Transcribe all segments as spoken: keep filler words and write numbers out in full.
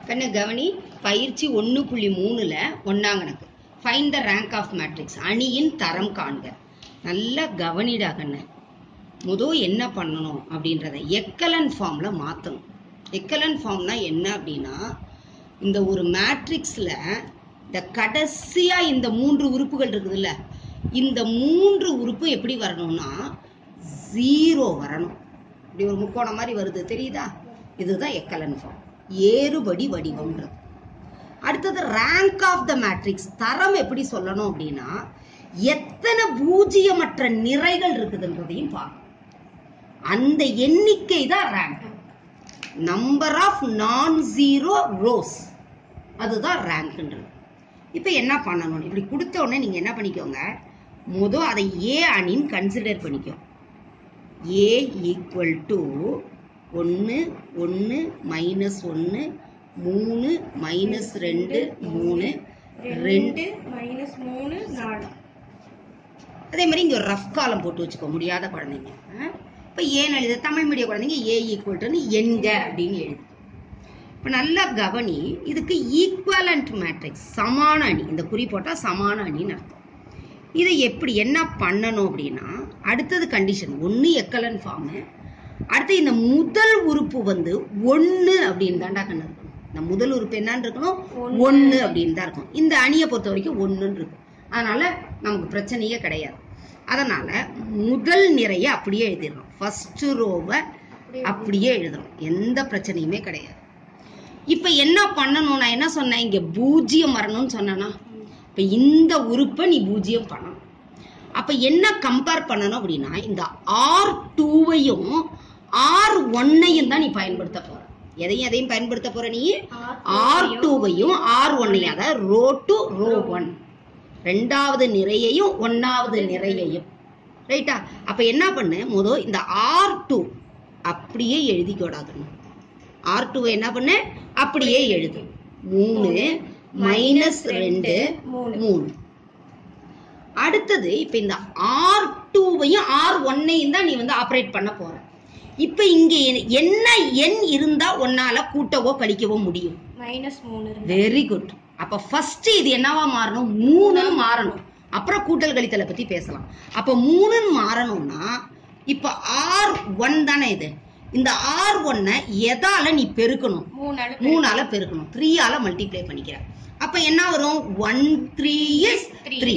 கண்ணு கவனி பயிற்சி ஒன்று புள்ளி மூணுல ஒன்னாம் கணக்கு find the rank of matrix அணியின் தரம் காண்க. நல்லா கவனிடா கண்ணு. முதல் என்ன பண்ணணும் அப்படின்றத எக்கலன் ஃபார்ம்ல மாற்றணும். எக்கலன் ஃபார்ம்னா என்ன அப்படின்னா, இந்த ஒரு மேட்ரிக்ஸ்ல இந்த கடைசியா இந்த மூன்று உறுப்புகள் இருக்குதுல்ல, இந்த மூன்று உறுப்பு எப்படி வரணும்னா ஜீரோ வரணும். இப்படி ஒரு முக்கோணம் மாதிரி வருது தெரியுதா? இதுதான் எக்கலன் ஃபார்ம், ஏறுபடி வடிவம்ன்றது. அடுத்தது ரேங்க் ஆஃப் த மேட்ரிக்ஸ், தரம் எப்படி சொல்லணும் அப்படின்னா எத்தனை பூஜ்ஜியமற்ற நிறைகள் இருக்குதுன்றதையும் பார்க்கணும். அந்த எண்ணிக்கை தான் rank. Number of non zero rows, அதுதான் ரேங்க்ன்றது. இப்போ என்ன பண்ணணும், இப்படி கொடுத்த உடனே நீங்க என்ன பண்ணிக்கோங்க, முதல் அதை ஏ அணின்னு கன்சிடர் பண்ணிக்கோ. ஏ ஈக்குவல் டு ஒன்று ஒன்று மைனஸ் ஒன்று மூணு மைனஸ் ரெண்டு மூணு ரெண்டு மைனஸ் மூணு நாலு. அதே மாதிரி இங்க ஒரு ரஃப் காலம் போட்டு வச்சுக்கோ முடியாத குழந்தைங்க. இப்போ ஏன்னு எழுது, தமிழ் மீடியம் குழந்தைங்க ஏ ஈக்குவல் டு எண்க அப்படின்னு எழுது. இப்போ நல்லா கவனி, இதுக்கு ஈக்குவலண்ட் மேட்ரிக்ஸ் சமான அணி, இந்த குறி போட்டால் சமான அணின்னு அர்த்தம். இதை எப்படி என்ன பண்ணணும் அப்படின்னா, அடுத்தது கண்டிஷன் ஒன்று எக்கலன் ஃபார்மு. அடுத்து இந்த முதல் உறுப்பு வந்து ஒன்று அப்படின்னு தாண்டா கண்ணு இருக்கணும். இந்த முதல் உறுப்பு என்னன்னு இருக்கணும், ஒன்று அப்படின்னு தான் இருக்கும். இந்த அணியை பொறுத்த வரைக்கும் ஒன்றுன்னு இருக்கும். அதனால நமக்கு பிரச்சனையே கிடையாது. அதனால முதல் நிறைய அப்படியே எழுதிடணும், ஃபர்ஸ்ட் ரோவை அப்படியே எழுதணும், எந்த பிரச்சனையுமே கிடையாது. இப்ப என்ன பண்ணணும், நான் என்ன சொன்னேன், இங்க பூஜ்ஜியம் வரணும்னு சொன்னா, இப்ப இந்த உறுப்பை நீ பூஜ்ஜியம் பண்ணணும். அப்ப என்ன கம்பேர் பண்ணணும் அப்படின்னா, இந்த ஆர் டூவையும் ஆர் ஒன்னையும் தான் நீ பயன்படுத்த போற. எதையும் எதையும் பயன்படுத்த போற நீ, ஆர் டூவையும் ஆர் ஒன்னையும், அதாவது ரோ டூ ரோ ஒன், ரெண்டாவது நிறையையும் ஒன்னாவது நிறையையும். ரைட்டா? அப்ப என்ன பண்ணு, முதல் இந்த ஆர் டூ அப்படியே எழுதிக்கூடாது. ஆர் டூ என்ன பண்ணு, அப்படியே எழுது. மூணு மைனஸ் ரெண்டு மூணு. அடுத்தது இப்ப இந்த ஆர் டூவையும் ஆர் ஒன்னையும் தான் நீ வந்து ஆபரேட் பண்ண போற. இப்ப இங்க என்ன எண் இருந்தா ஒன்னால கூட்டவோ கழிக்கவோ முடியும்? மைனஸ் மூணு. Very good. அப்ப ஃபர்ஸ்ட் இது என்னவா மாறணும், மூணு மாறணும். அப்புறம் கூட்டல் கழித்தலை பத்தி பேசலாம். அப்ப மூணு மாறணும்னா இப்ப ஆர் ஒன் தானே இது, இந்த ஆர் ஒன்னை எதால நீ பெருக்கணும், மூணால பெருக்கணும், த்ரீ ஆல மல்டிப்ளை பண்ணிக்கிற. அப்ப என்ன வரும், ஒன் த்ரீ இஸ் த்ரீ.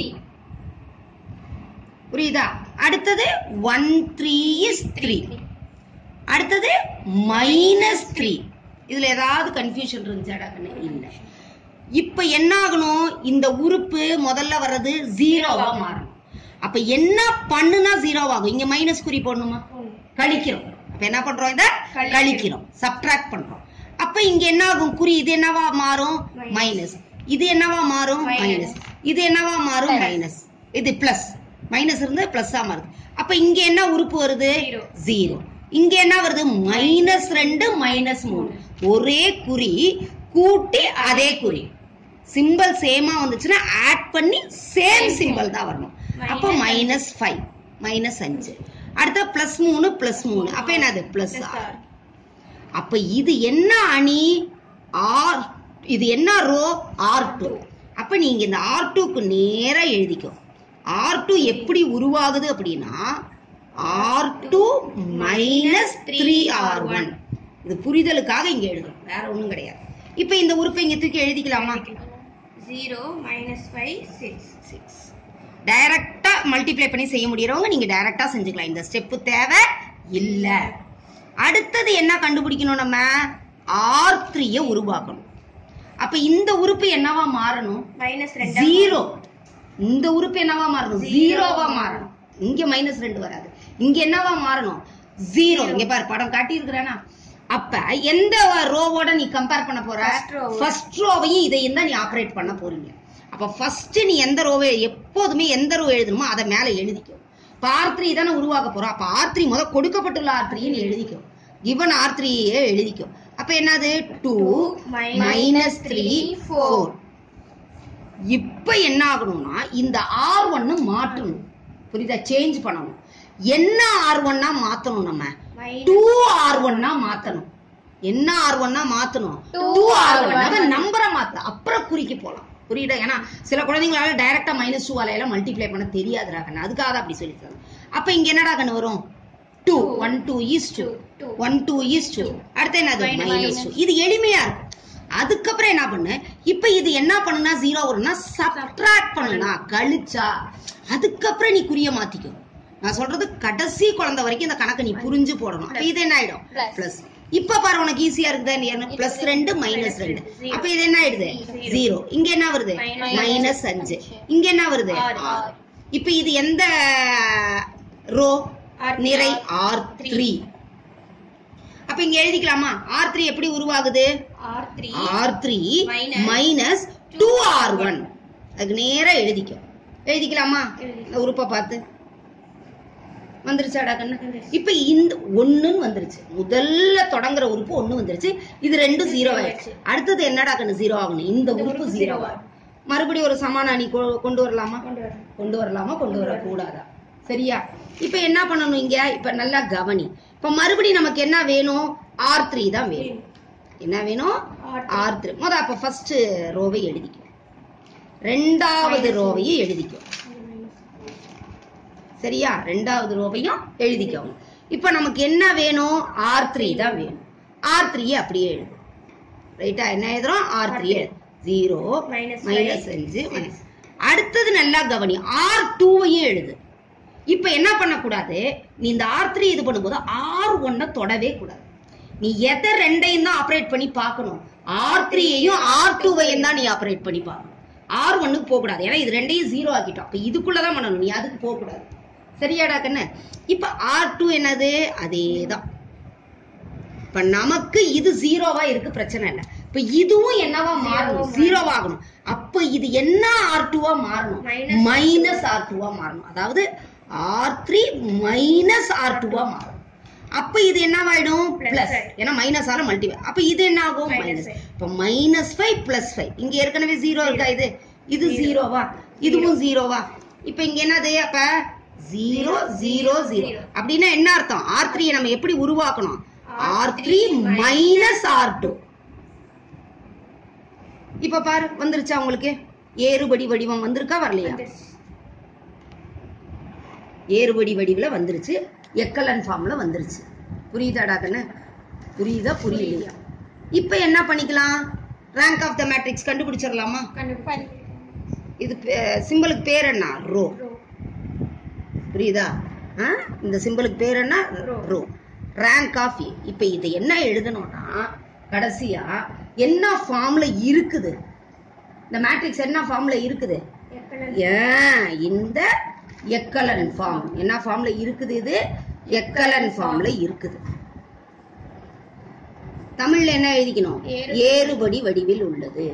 புரியுதா? அடுத்தது ஒன் த்ரீ இஸ் த்ரீ. அடுத்தது மைனஸ் த்ரீ. இதுல ஏதாவது கன்ஃபியூஷன் இருந்துச்சாடா? இல்ல. இப்ப என்ன ஆகணும், இந்த உறுப்பு முதல்ல வர்றது ஜீரோவா மாறணும். அப்ப என்ன பண்ணுனா ஜீரோவாகும், இங்க மைனஸ் குறி போடணுமா, கழிக்கிறோம். அப்ப என்ன பண்றோம், இத கழிக்கிறோம், சப்ட்ராக்ட் பண்றோம். அப்ப இங்க என்ன ஆகும், குறி இது என்னவா மாறும், மைனஸ். இது என்னவா மாறும், மைனஸ். இது என்னவா மாறும், மைனஸ். இது பிளஸ், மைனஸ் இருந்து பிளஸ்ஸா மாறுது. அப்ப இங்க என்ன உறுப்பு வருது, ஜீரோ. இங்க என்ன வருது, மைனஸ் ரெண்டு மைனஸ் மூணு. ஒரே குறி கூட்டி அதே குறி, சிம்பிள் சேமா வந்துச்சுன்னா ஆட் பண்ணி சேம் சிம்பிள் தான் வரணும். அப்ப மைனஸ் ஃபைவ், மைனஸ் அஞ்சு. அடுத்த பிளஸ் மூணு பிளஸ் மூணு, அப்ப என்னது, பிளஸ் ஆறு. அப்ப இது என்ன அணி, ஆர், இது என்ன ரோ, ஆர் டூ. அப்ப நீங்க இந்த ஆர் டூக்கு நேரா எழுதிக்கோ. ஆர் டூ எப்படி உருவாகுது அப்படின்னா, R two minus three R one. இது புரிதலுக்காக இங்க எழுதுறோம், வேற ஒண்ணும் கிடையாது. இப்ப இந்த உறுப்பை இங்க தூக்கி எழுதிக்கலாமா, zero minus five six six. டைரக்டா மல்டிப்ளை பண்ணி செய்ய முடியறவங்க நீங்க டைரக்டா செஞ்சுக்கலாம், இந்த ஸ்டெப் தேவை இல்ல. அடுத்தது என்ன கண்டுபிடிக்கணும், நம்ம ஆர் த்ரீய உருவாக்கணும். அப்ப இந்த உறுப்பு என்னவா மாறணும், மைனஸ் ரெண்டு, ஜீரோ. இந்த உறுப்பு என்னவா மாறணும், ஜீரோவா மாறணும். இங்க மைனஸ் ரெண்டு வராது, இங்க என்னவா மாறணும், ஜீரோ. இங்க பாரு படம் காட்டி இருக்கிறேனா. அப்ப எந்த ரோவோட நீ கம்பேர் பண்ண போற, ஃபர்ஸ்ட் ரோவையும் இதையும் தான் நீ ஆபரேட் பண்ண போறீங்க. அப்ப ஃபர்ஸ்ட் நீ எந்த ரோவை, எப்போதுமே எந்த ரோ எழுதணுமோ அதை மேல எழுதிக்கோ. இப்ப ஆர் த்ரீ தானே உருவாக்க போறோம். அப்ப ஆர் த்ரீ முதல் கொடுக்கப்பட்டுள்ள ஆர் த்ரீ நீ எழுதிக்கோ, கிவன் ஆர் த்ரீ எழுதிக்கோ. அப்ப என்னது, டூ மைனஸ் த்ரீ ஃபோர். இப்ப என்ன ஆகணும்னா இந்த ஆர் ஒன்னு மாற்றணும், புரியுதா, சேஞ்ச் பண்ணணும். என்ன ஆர் ஒன்னா மாத்தணும், நம்ம டூ ஆர் ஒன்னா மாத்தணும். என்ன ஆர் ஒன்னா மாத்தணும் டூ ஆர் ஒன் நம்பரை மாத்த அப்புறம் குறிக்கி போலாம். புரியுதா? ஏன்னா சில குழந்தைங்களால டைரக்டா மைனஸ் டூ அலையெல்லாம் மல்டிப்ளை பண்ண தெரியாதுடா கண்ணு, அதுக்காக தான் அப்படி சொல்லிருக்காங்க. அப்ப இங்க என்னடா கண்ணு வரும் two one two is two one two is two அடுத்து என்னது மைனஸ் டூ. இது எளிமையா இருக்கும். அதுக்கப்புறம் என்ன பண்ணு, இப்ப இது என்ன பண்ணுனா ஜீரோ வரும்னா சப்ட்ராக்ட் பண்ணுனா கழிச்சா அதுக்கப்புறம் நீ குறிய மாத்திக்கோ. நான் சொல்றது கடைசி குழந்தை வரைக்கும் இந்த கணக்கு நீ புரிஞ்சு போடணும். இது என்ன ஆயிடும் பிளஸ். இப்ப பாரு உனக்கு ஈஸியா இருக்குதா, பிளஸ் ரெண்டு மைனஸ் ரெண்டு. அப்ப இது என்ன ஆயிடுது ஜீரோ. இங்க என்ன வருது மைனஸ் அஞ்சு. இங்க என்ன வருது ஆறு. இப்ப இது எந்த ரோ நிறை ஆர் த்ரீ. அப்ப இங்க எழுதிக்கலாமா ஆர் த்ரீ எப்படி உருவாகுது R three minus two R one. அதுக்கு நேரா எழுதிக்கும். எழுதிக்கலாமா இந்த உறுப்பை பார்த்து வந்துருச்சாடா கண்ணு. இப்ப இந்த ஒண்ணுன்னு வந்துருச்சு. முதல்ல தொடங்குற உறுப்பு ஒண்ணு வந்துருச்சு. இது ரெண்டும் ஜீரோ ஆயிடுச்சு. அடுத்தது என்னடா கண்ணு ஜீரோ ஆகணும். இந்த உறுப்பு ஜீரோ ஆகும். மறுபடியும் ஒரு சமான அணி கொண்டு வரலாமா கொண்டு வரலாமா கொண்டு வர கூடாதா? சரியா? இப்ப என்ன பண்ணணும் இங்க, இப்ப நல்லா கவனி. இப்ப மறுபடியும் நமக்கு என்ன வேணும் ஆர் த்ரீ தான் வேணும். என்ன வேணும் ஆர் த்ரீ. முத அப்ப ஃபர்ஸ்ட் ரோவை எழுதிக்கும், ரெண்டாவது ரோவையும் எழுதிக்கும். சரியா? ரெண்டாவது ரோவையும் எழுதிக்கோங்க. இப்ப நமக்கு என்ன வேணும் ஆர் த்ரீ தான் வேணும். ஆர் த்ரீ அப்படியே எழுது. ரைட்டா? என்ன எழுதுறோம் ஆர் த்ரீ ஜீரோ மைனஸ் அஞ்சு. அடுத்தது நல்லா கவனி ஆர் டூவையும் எழுது. இப்ப என்ன பண்ணக்கூடாது, நீ இந்த ஆர் த்ரீ இது பண்ணும்போது ஆர் ஒன்ன தொடவே கூடாது. நீ எதை ரெண்டையும் தான் ஆபரேட் பண்ணி பார்க்கணும். ஆர் த்ரீயையும் ஆர் டூவையும் தான் நீ ஆபரேட் பண்ணி பார்க்கணும். ஆர் ஒன்னுக்கு போக கூடாது. ஏன்னா இது ரெண்டையும் ஜீரோ ஆக்கிட்டோம். அப்ப இதுக்குள்ளதான் பண்ணணும், நீ அதுக்கு போக கூடாது. சரியாடா கண்ணு? இப்ப ஆர் டூ என்னது அதேதான். இப்ப நமக்கு இது ஜீரோவா இருக்கு, பிரச்சனை இல்லை. இப்ப இதுவும் என்னவா மாறணும் ஜீரோவாகணும். அப்ப இது என்ன ஆர் டூவா மாறணும் மைனஸ் ஆர் டூவா மாறணும். அதாவது ஆர் த்ரீ மைனஸ் ஆர் டூவா மாறும். அப்ப இது என்னவாயிடும் பிளஸ். ஏன்னா மைனஸ் ஆர் மல்டிபிள். அப்ப இது என்ன ஆகும் மைனஸ். இப்ப மைனஸ் ஃபைவ் பிளஸ் ஃபைவ். இங்க ஏற்கனவே ஜீரோ இருக்கா, இது இது ஜீரோவா இதுவும் ஜீரோவா. இப்ப இங்க என்னது அப்ப ஜீரோ ஜீரோ ஜீரோ. அப்படின்னா என்ன அர்த்தம் ஆர் த்ரீ நம்ம எப்படி உருவாக்கணும் R three minus R two. இப்ப பாரு வந்துருச்சா உங்களுக்கு ஏறுபடி வடிவம் வந்திருக்கா வரலையா? ஏறுபடி வடிவில் வந்துருச்சு. எக்கலன் ஃபார்ம்ல வந்துருச்சு. புரியுதாடா கண்ணு? புரியுதா புரியலையா? இப்ப என்ன பண்ணிக்கலாம் ரேங்க் ஆஃப் த மேட்ரிக்ஸ் கண்டுபிடிச்சிடலாமா? இது சிம்பிளுக்கு பேர் என்ன ரோ. புரியுதா? இந்த சிம்பிளுக்கு பேர் என்ன ரோ. ரேங்க் ஆஃப் ஏ. இப்ப இது என்ன எழுதணும்னா கடைசியா என்ன ஃபார்ம்ல இருக்குது இந்த மேட்ரிக்ஸ், என்ன ஃபார்ம்ல இருக்குது இந்த எக்கலன் ஃபார்ம். என்ன ஃபார்ம்ல இருக்குது இது எக்கலன் ஃபார்ம்ல இருக்குது. தமிழ்ல என்ன எழுதிக்கணும் ஏறுபடி வடிவில் உள்ளது.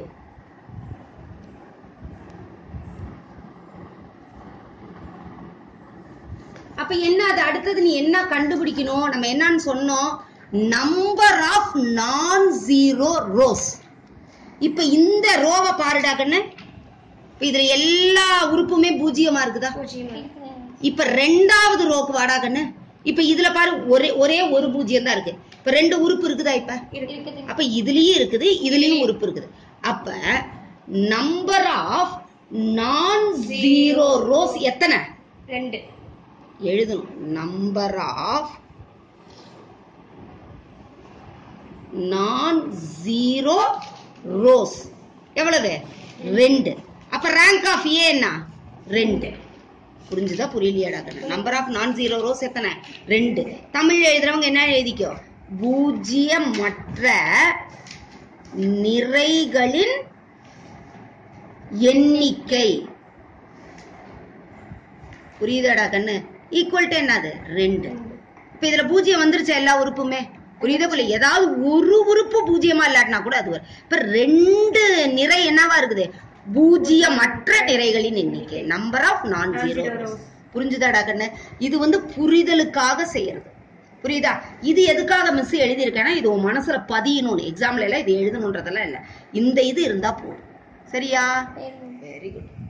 அப்ப என்ன அது அடுத்தது நீ என்ன கண்டுபிடிக்கணும், நம்ம என்னன்னு சொன்னோம் number of non zero rows. இப்ப இந்த ரோவை பாருடா கண்ணு. இதுல எல்லா உறுப்புமே பூஜ்ஜியமா இருக்குதா? இப்ப ரெண்டாவது ரோக்கு வாடா கண்ணு. இப்ப இதுல பாரு ஒரே ஒரே ஒரு பூஜ்ஜியம் தான் இருக்கு. இப்ப ரெண்டு உறுப்பு இருக்குதா? இப்ப அப்ப இதுலயும் இருக்குது இதுலயும் உறுப்பு இருக்குது. அப்ப number of non zero rows எத்தனை? ரெண்டு எழுதணும். Number of non zero rows எவ்வளவு? ரெண்டு. அப்ப ரேங்க் ஆஃப் ஏ என்ன? ரெண்டு. புரிஞ்சுதா புரியலையாடா? Number of non zero rows எத்தனை? ரெண்டு. தமிழ் எழுதுறவங்க என்ன எழுதிக்கோ பூஜ்ஜியமற்ற நிறைகளின் எண்ணிக்கை. புரியுதாடா கண்ணு? ஈக்குவல் டு என்னது? ரெண்டு. இப்ப இதுல பூஜ்ஜியம் வந்துருச்சா எல்லா உறுப்புமே? புரியுதா போல? ஏதாவது ஒரு உறுப்பு பூஜ்ஜியமா இல்லாட்டினா கூட அது வரும். இப்ப ரெண்டு நிறை என்னவா இருக்குது? பூஜ்ஜியமற்ற நிறைகளின் எண்ணிக்கை. Number of non zero. புரிஞ்சுதாடா கண்ணு? இது வந்து புரிதலுக்காக செய்யறது. புரியுதா? இது எதுக்காக மிஸ் எழுதி இருக்கேன்னா இது உன் மனசுல பதியணும்னு. எக்ஸாம்ல எல்லாம் இது எழுதணுன்றதெல்லாம் இல்ல. இந்த இது இருந்தா போதும். சரியா? Very good.